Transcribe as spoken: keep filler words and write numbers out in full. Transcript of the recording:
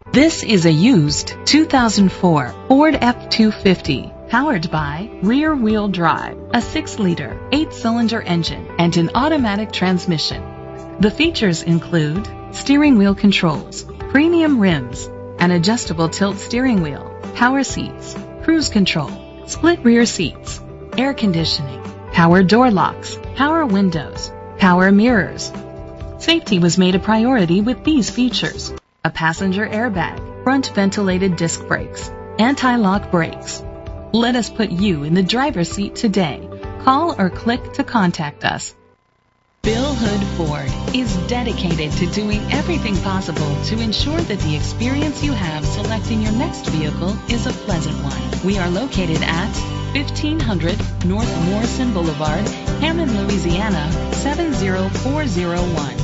This is a used two thousand four Ford F two fifty, powered by rear-wheel drive, a six liter, eight cylinder engine, and an automatic transmission. The features include steering wheel controls, premium rims, an adjustable tilt steering wheel, power seats, cruise control, split rear seats, air conditioning, power door locks, power windows, power mirrors. Safety was made a priority with these features: a passenger airbag, front ventilated disc brakes, anti-lock brakes. Let us put you in the driver's seat today. Call or click to contact us. Bill Hood Ford is dedicated to doing everything possible to ensure that the experience you have selecting your next vehicle is a pleasant one. We are located at fifteen hundred North Morrison Boulevard, Hammond, Louisiana, seven zero four zero one.